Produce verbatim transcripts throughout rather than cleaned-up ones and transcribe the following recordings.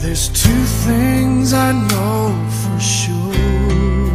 There's two things I know for sure.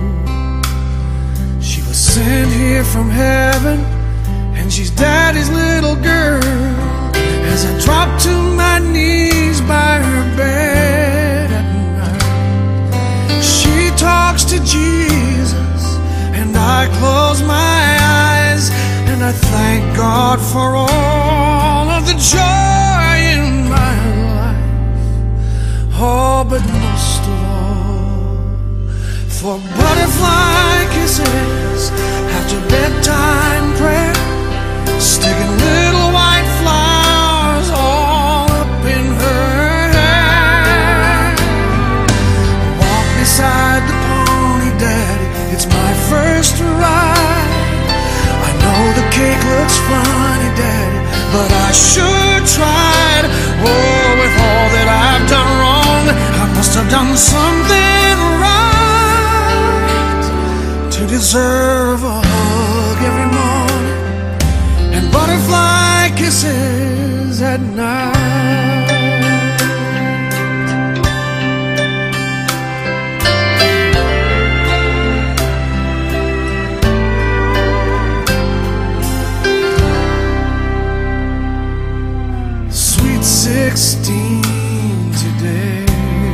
She was sent here from heaven, and she's Daddy's little girl. As I drop to my knees by her bed at night, she talks to Jesus, and I close my eyes, and I thank God for all of the joy in my life. Oh, but most of all, for butterfly kisses after bedtime prayer, sticking little white flowers all up in her hair. Walk beside the pony, Daddy, it's my first ride. I know the cake looks funny, Daddy, but I sure tried. Oh, with all that I've done wrong, I must have done something right to deserve a hug every morning and butterfly kisses at night. Sweet sixteen today,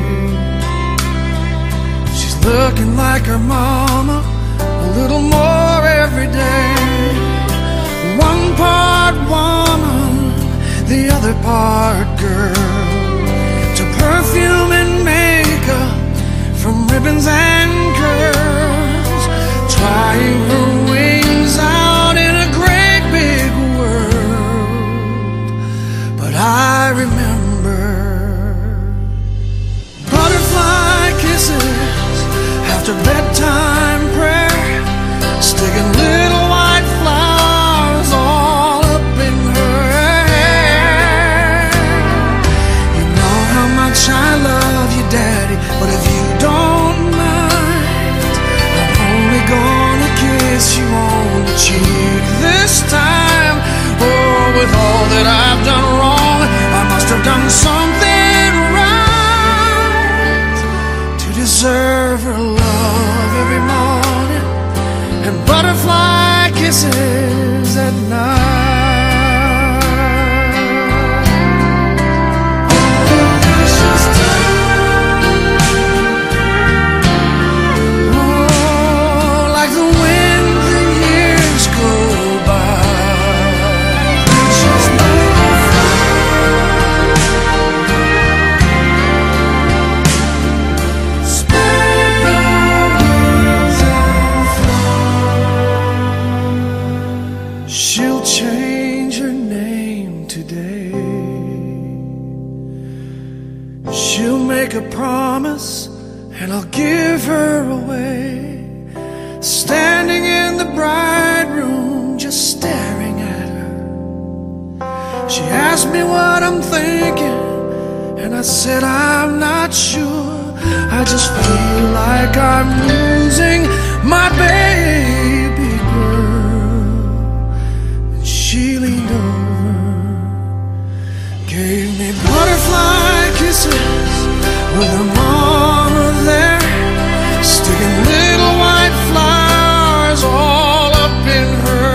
she's looking like her mama a little more every day. One part woman, the other part girl. To perfume and makeup, from ribbons and curls, trying her wings out in a great big world. But I remember butterfly kisses after bedtime prayer, sticking little white flowers all up in her hair. You know how much I love you, Daddy, but if you don't mind, I'm only gonna kiss you on the cheek this time. Oh, with all that I've done wrong, I must have done something right to deserve her love every morning and butterfly kisses at night. Oh, like the wind the years go by. She's spread your wings and fly. She'll change her name today. She'll make a promise, and I'll give her away. Standing in the bride room, just staring at her, she asked me what I'm thinking, and I said I'm not sure. I just feel like I'm losing my baby girl. And she leaned over, gave me butterfly kisses with her mama there, sticking little white flowers all up in her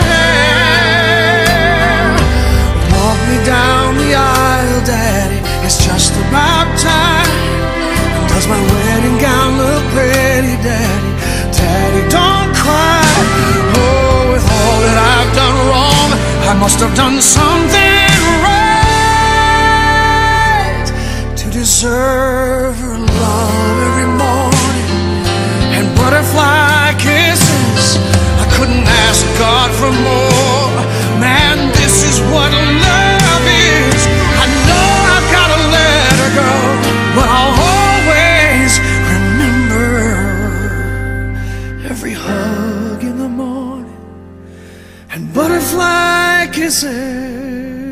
hair. Walk me down the aisle, Daddy, it's just about time. Does my wedding gown look pretty, Daddy? Daddy, don't cry. Oh, with all that I've done wrong, I must have done something right to deserve her love every morning and butterfly kisses. I couldn't ask God for more. Man, this is what love is. I know I've got to let her go, but I'll always remember every hug in the morning and butterfly kisses